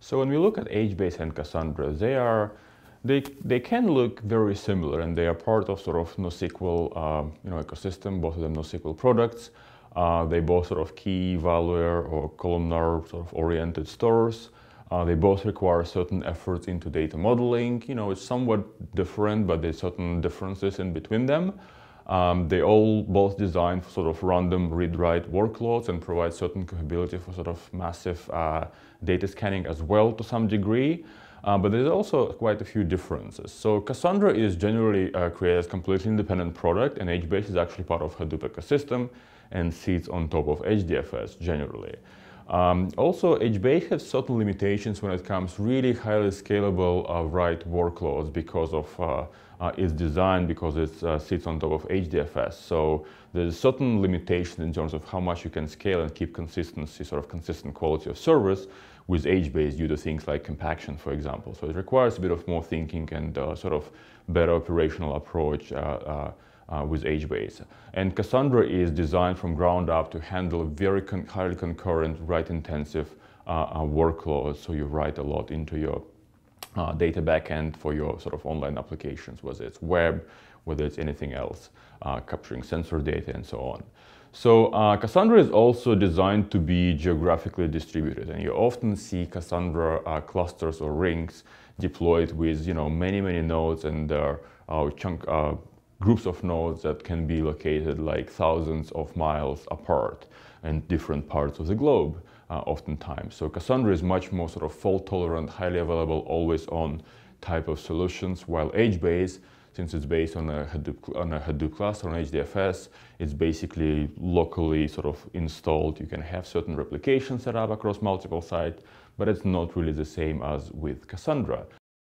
So when we look at HBase and Cassandra, they can look very similar, and they are part of sort of NoSQL ecosystem. Both of them NoSQL products. They both sort of key, valuer, or columnar sort of oriented stores. They both require certain efforts into data modeling. It's somewhat different, but there's certain differences in between them. They both designed for sort of random read-write workloads and provide certain capability for sort of massive data scanning as well to some degree. But there's also quite a few differences. So Cassandra is generally created as a completely independent product, and HBase is actually part of Hadoop ecosystem and sits on top of HDFS generally. Also, HBase has certain limitations when it comes really highly scalable write workloads because of its design, because it sits on top of HDFS. So there's certain limitation in terms of how much you can scale and keep consistency, sort of consistent quality of service with HBase due to things like compaction, for example. So it requires a bit of more thinking and sort of better operational approach with HBase. And Cassandra is designed from ground up to handle very highly concurrent, write-intensive workloads. So you write a lot into your data backend for your sort of online applications, whether it's web, whether it's anything else, capturing sensor data and so on. So Cassandra is also designed to be geographically distributed, and you often see Cassandra clusters or rings deployed with many nodes and groups of nodes that can be located like thousands of miles apart in different parts of the globe oftentimes. So Cassandra is much more sort of fault tolerant, highly available, always on type of solutions, while HBase, since it's based on a Hadoop cluster on HDFS, it's basically locally sort of installed. You can have certain replications set up across multiple sites, but it's not really the same as with Cassandra.